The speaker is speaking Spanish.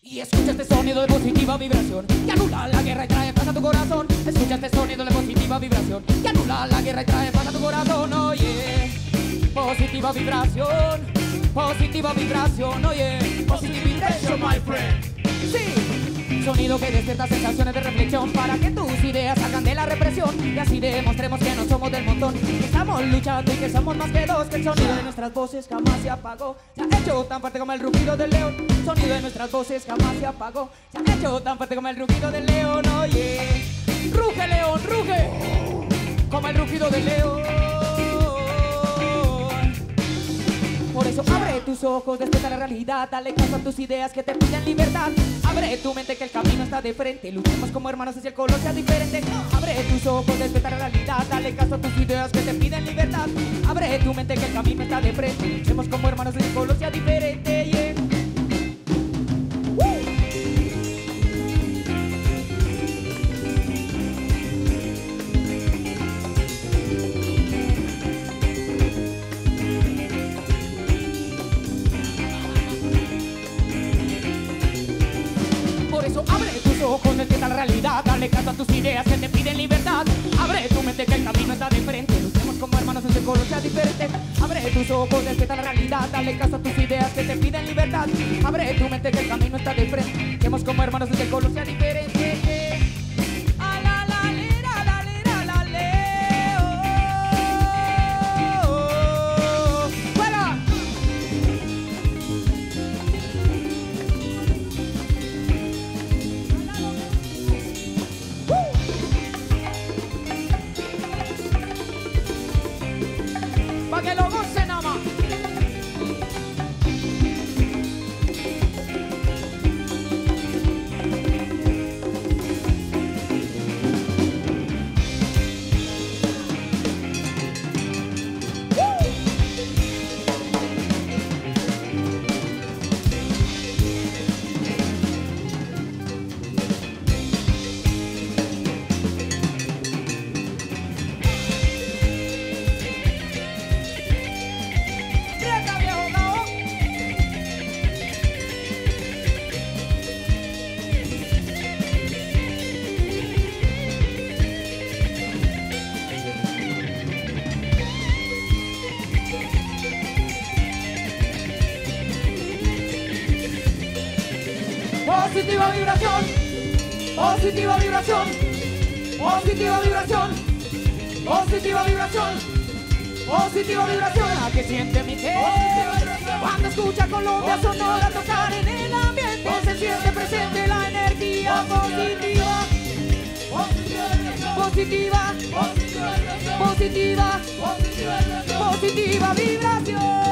Y escucha este sonido de positiva vibración que anula la guerra y trae paz a tu corazón. Escucha este sonido de positiva vibración que anula la guerra y trae paz a tu corazón. Oye, positiva vibración, oye, positive vibration, my friend. Sí, sonido que despierta sensaciones de reflexión para que tus ideas salgan de la represión y así demostremos que no somos del montón, que estamos luchando y que somos más que dos, que el sonido de nuestras voces jamás se apagó, se ha hecho tan fuerte como el rugido del león. Sonido de nuestras voces jamás se apagó, se ha hecho tan fuerte como el rugido del león. Oye, ruge león, ruge como el rugido del león. Por eso abre tus ojos, despierta la realidad, dale caso a tus ideas que te piden libertad. Abre tu mente que el camino está de frente, luchemos como hermanos si el color sea diferente. Abre tus ojos, despierta la realidad, dale caso a tus ideas que te piden libertad. Abre tu mente que el camino está de frente, luchemos como hermanos si el color sea diferente. Yeah. Abre tus ojos, despierta la realidad, dale caso a tus ideas que te piden libertad. Abre tu mente que el camino está de frente, luchemos como hermanos en el color sea diferente. Abre tus ojos, despierta la realidad, dale caso a tus ideas que te piden libertad. Abre tu mente que el camino está de frente, luchemos como hermanos en el color sea diferente. Pa' que lo gocen nada más. Positiva vibración, positiva vibración, positiva vibración, positiva vibración, positiva vibración. La que siente mi gente cuando escucha Colombia Sonora tocar en el ambiente, se siente presente la energía positiva, positiva, positiva, positiva vibración.